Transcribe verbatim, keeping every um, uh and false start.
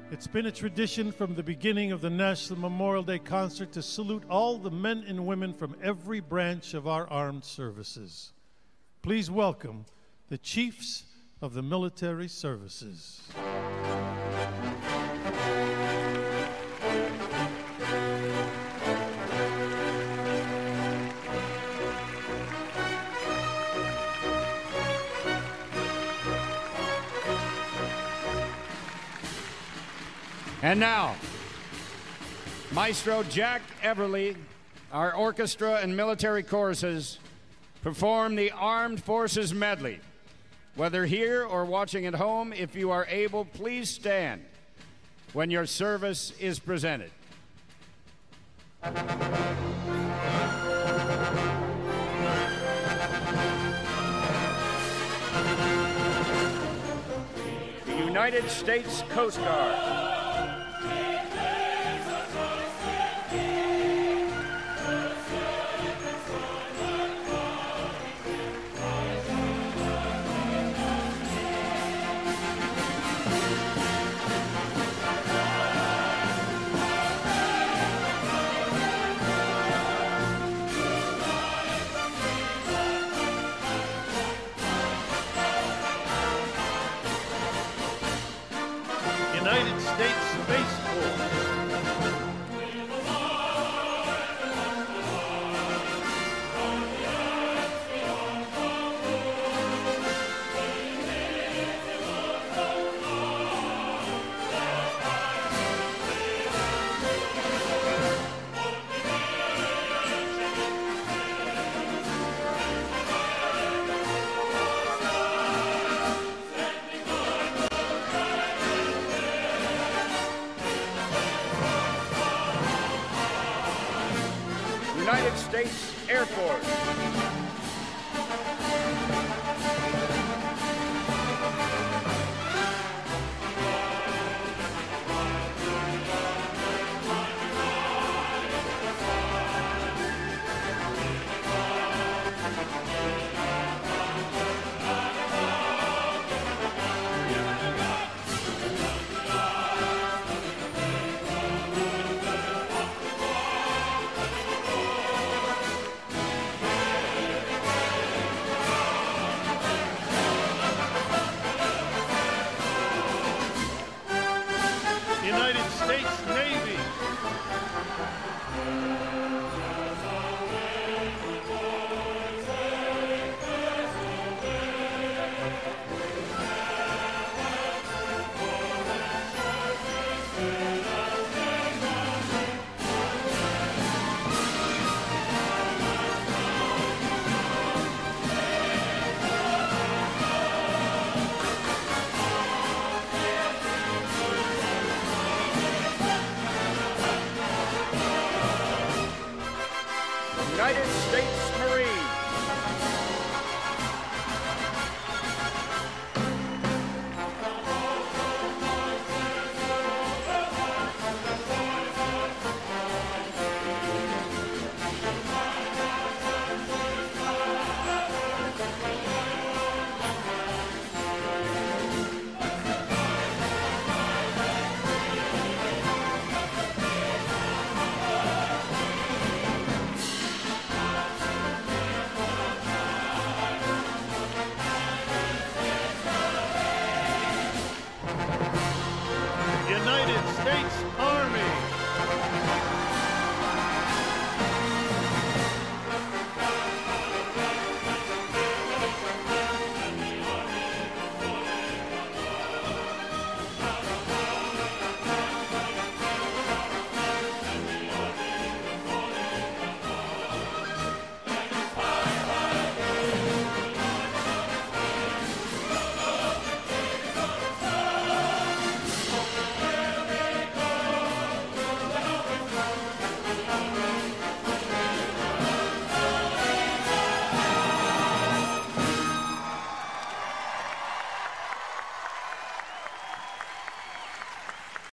It's been a tradition from the beginning of the National Memorial Day concert to salute all the men and women from every branch of our armed services. Please welcome the Chiefs of the Military Services. And now, Maestro Jack Everly, our orchestra and military choruses, perform the Armed Forces Medley. Whether here or watching at home, if you are able, please stand when your service is presented. The United States Coast Guard. United States Space Force. United States Air Force. United States Navy. United States Marines. United States Army.